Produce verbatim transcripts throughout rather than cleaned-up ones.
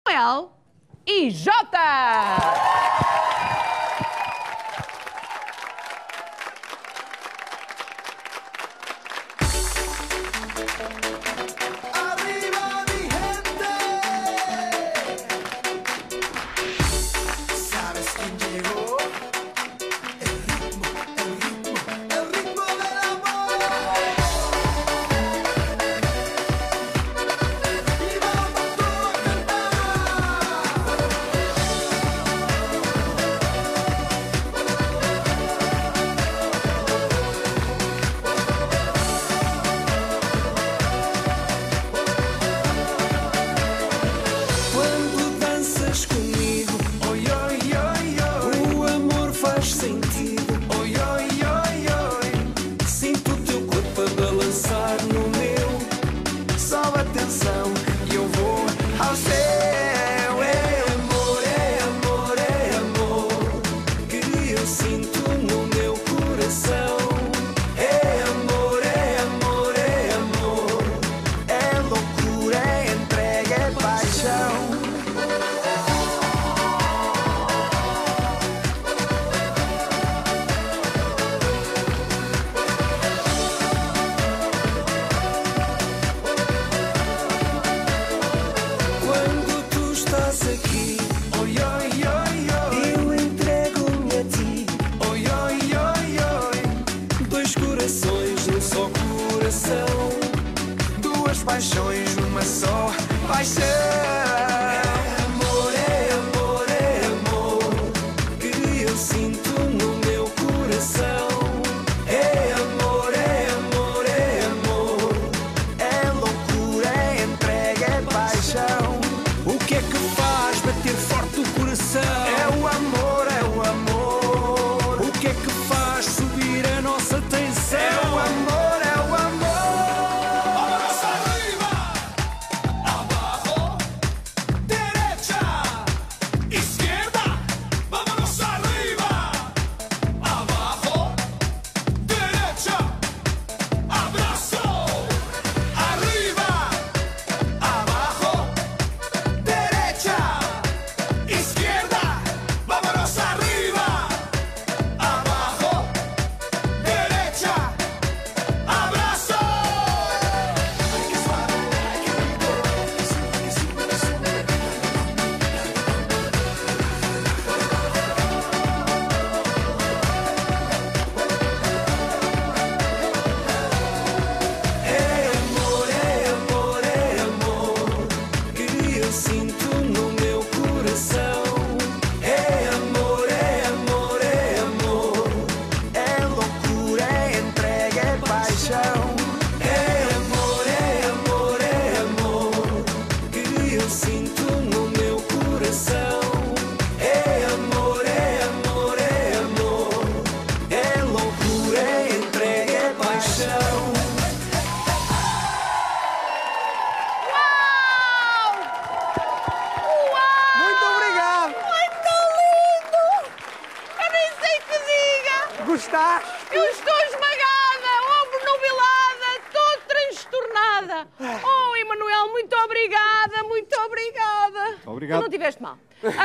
Emanuel e Jota! Duas paixões numa só paixão. É amor, é amor, é amor que eu sinto no meu coração. É amor, é amor, é amor, é loucura, é entrega, é paixão. O que é que faz bater forte o coração? É o amor, é o amor. O que é que faz subir a nossa tensão? É o amor. Gostaste? Eu estou esmagada, obnubilada, estou transtornada. Oh, Emanuel, muito obrigada, muito obrigada. Obrigado. Tu não tiveste mal.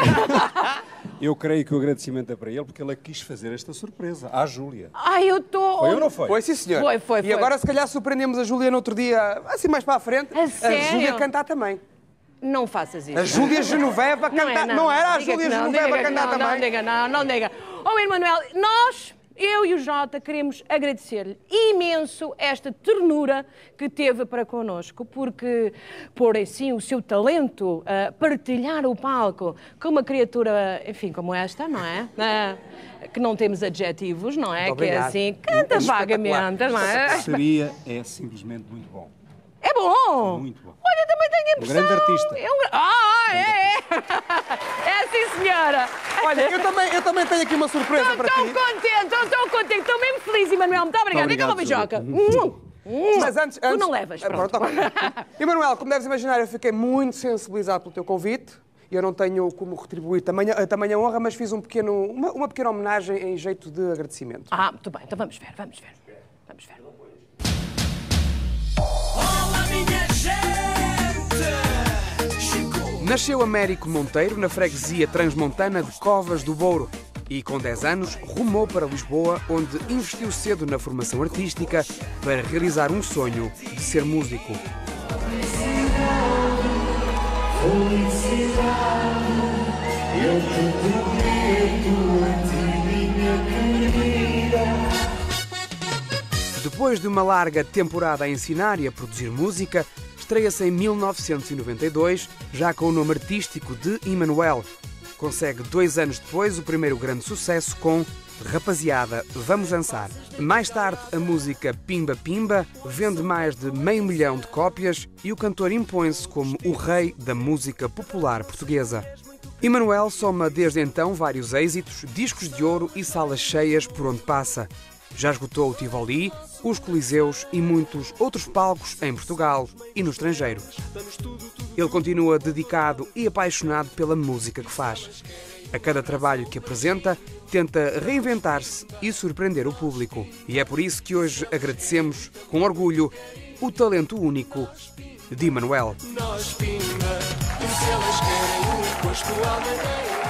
Eu creio que o agradecimento é para ele, porque ele quis fazer esta surpresa à Júlia. Ai, eu estou... Foi ou não foi? Foi, sim, senhor. Foi, foi, foi. E agora, se calhar, surpreendemos a Júlia no outro dia, assim mais para a frente. A A sério? Júlia cantar também. Não faças isso. A Júlia Genoveva Não cantar. é, não. Não era a Diga Júlia que não, Genoveva diga que cantar não, também? Não diga, não, não diga. Oh, Emanuel, nós, eu e o Jota, queremos agradecer-lhe imenso esta ternura que teve para connosco, porque por assim o seu talento, uh, partilhar o palco com uma criatura, enfim, como esta, não é? Uh, que não temos adjetivos, não é? Muito que é obrigado. assim, canta É vagamente, não é? Seria, é simplesmente muito bom. É bom! Muito bom. Olha, também tenho a Um impressão... grande artista. É um... Ah, é, é! É sim, senhora! Olha, eu também, eu também tenho aqui uma surpresa Estou para tão ti. contente, estou tão contente, estou mesmo feliz, Emanuel. Muito obrigada. Vem cá uma beijoca. Mas antes, Tu antes... não levas, Ah, pronto. tá bem. Emanuel, como deves imaginar, eu fiquei muito sensibilizado pelo teu convite. Eu não tenho como retribuir tamanha, a tamanha honra, mas fiz um pequeno, uma, uma pequena homenagem em jeito de agradecimento. Ah, muito bem. Então vamos ver, vamos ver. Vamos ver. Olá, minha gente! Chico, Nasceu Américo Monteiro na freguesia transmontana de Covas do Bouro e, com dez anos, rumou para Lisboa, onde investiu cedo na formação artística para realizar um sonho de ser músico. Depois de uma larga temporada a ensinar e a produzir música, estreia-se em mil novecentos e noventa e dois, já com o nome artístico de Emanuel. Consegue dois anos depois o primeiro grande sucesso com Rapaziada, Vamos Dançar. Mais tarde, a música Pimba Pimba vende mais de meio milhão de cópias e o cantor impõe-se como o rei da música popular portuguesa. Emanuel soma desde então vários êxitos, discos de ouro e salas cheias por onde passa. Já esgotou o Tivoli, os Coliseus e muitos outros palcos em Portugal e no estrangeiro. Ele continua dedicado e apaixonado pela música que faz. A cada trabalho que apresenta, tenta reinventar-se e surpreender o público. E é por isso que hoje agradecemos, com orgulho, o talento único de Emanuel. Nós pimba, se elas querem um encosto à maneira.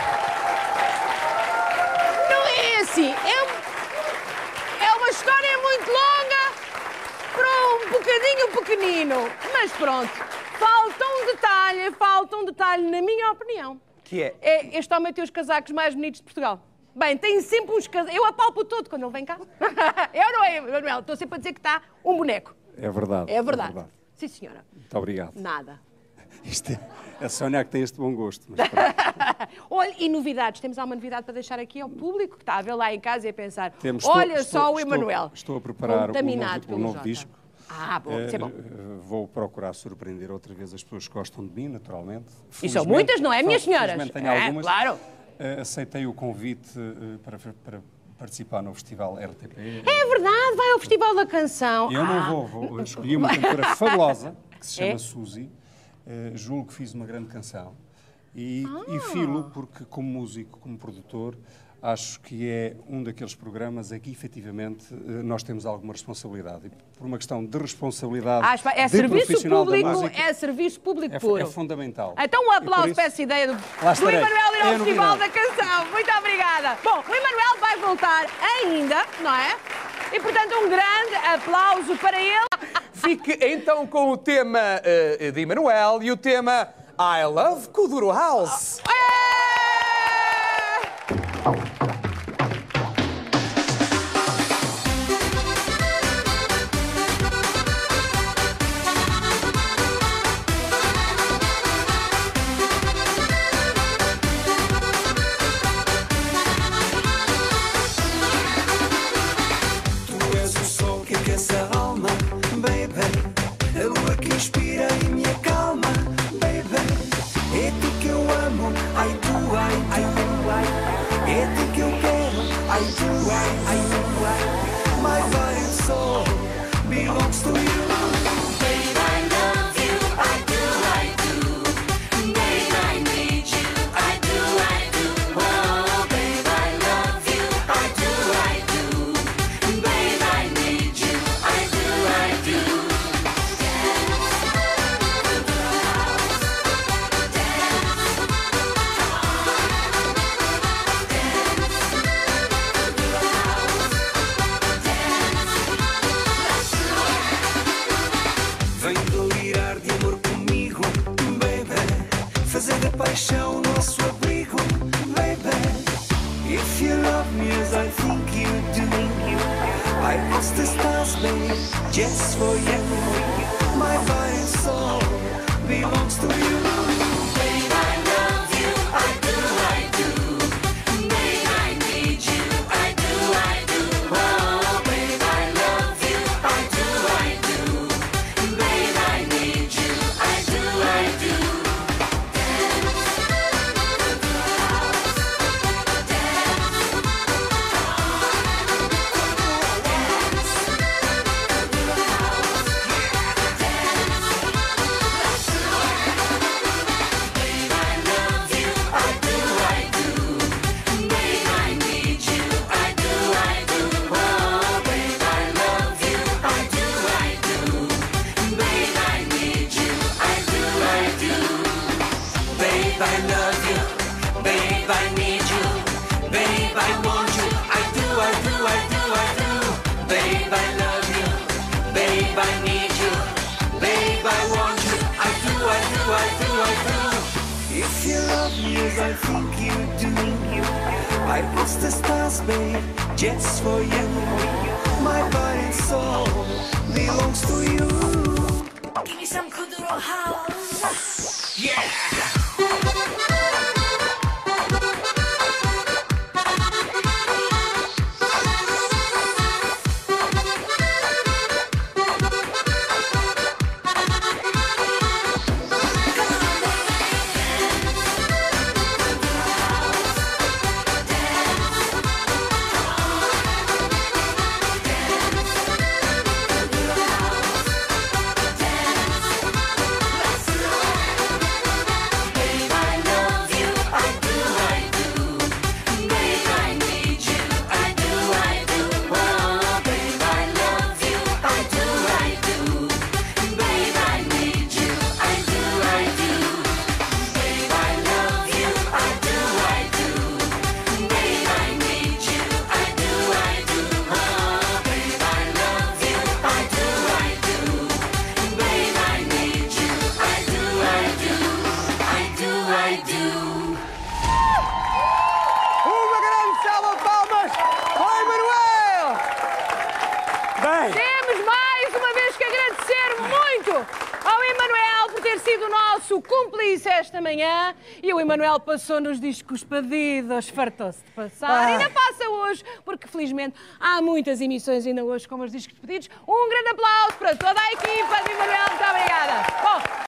Não é assim, é, um- é uma história muito longa para um bocadinho pequenino. Mas pronto, falta um detalhe, falta um detalhe na minha opinião. Que é? É, este homem tem os casacos mais bonitos de Portugal. Bem, tem sempre uns casacos. Eu apalpo todo quando ele vem cá. Eu não é, Emanuel. Estou sempre a dizer que está um boneco. É verdade. É verdade. Sim, senhora. Muito obrigado. Nada. Isto é, a Sónia é que tem este bom gosto. Mas pronto. Olha, e novidades? Temos alguma novidade para deixar aqui ao público que está a ver lá em casa e a pensar: Temos- olha estou- só o estou- Emanuel. Estou a preparar o contaminado novo, o pelo novo Jota. disco. Ah, bom, isso é bom. Eh, eh, vou procurar surpreender outra vez as pessoas que gostam de mim, naturalmente. E são Felizmente- muitas, não é, minhas Fel- senhoras? felizmente tenho É, algumas. claro. Eh, aceitei o convite eh, para, para participar no festival R T P. É verdade, vai ao Festival da Canção. Eu não Ah. vou, vou escolhi uma cantora fabulosa que se chama É? Suzy. Eh, julgo que fiz uma grande canção. E, Ah. e filo porque, como músico, como produtor, acho que é um daqueles programas em que, efetivamente, eh, nós temos alguma responsabilidade. E por uma questão de responsabilidade, Ah, é de serviço profissional da público, música, é serviço público é, puro. é fundamental. Então um E aplauso por isso- para essa ideia do, Lá do estarei. Emanuel ir É ao a Festival da novidade. Canção. Muito obrigada. Bom, o Emanuel vai voltar ainda, não é? E, portanto, um grande aplauso para ele. Fique então com o tema eh, de Emanuel e o tema I Love Kuduro House. Tu és o sol que aquece a alma, baby. A lua que inspira e me acalma, baby. É tu que eu amo, ai tu, ai, ai, tu, ai. É tu que eu quero, ai tu, ai, ai, tu, ai. My body and soul belongs to you. Babe, I love you, I do, I do. Babe, I need you, I do, I do. Oh, babe, I love you, I do, I do. Babe, I need you, I do, I do. Vem delirar de amor comigo, baby. Fazer da paixão nosso abrigo, baby. If you love me as I think you do, I cross the stars, babe, just for you. My body and soul belongs to you. Babe, I love you, I do, I do. Babe, I need you, I do, I do. Oh, babe, I love you, I do, I do. Babe, I need you, I do, I do. I love you. Babe, I need you. Babe, I want you. I do, I do, I do, I do. Babe, I love you. Babe, I need you. Babe, I want you. I do, I do, I do, I do. If you love me as I think you do, I reach the stars, babe, just for you. My body and soul belongs to you. Give me some Kuduro house. Yeah. Uma grande salva de palmas ao Emanuel! Bem, Temos mais uma vez que agradecer muito ao Emanuel por ter sido o nosso cúmplice esta manhã. E o Emanuel passou-nos discos pedidos, fartou-se de passar. Ah. Ainda passa hoje, porque felizmente há muitas emissões ainda hoje como os discos pedidos. Um grande aplauso para toda a equipa de Emanuel. Muito obrigada. Bom,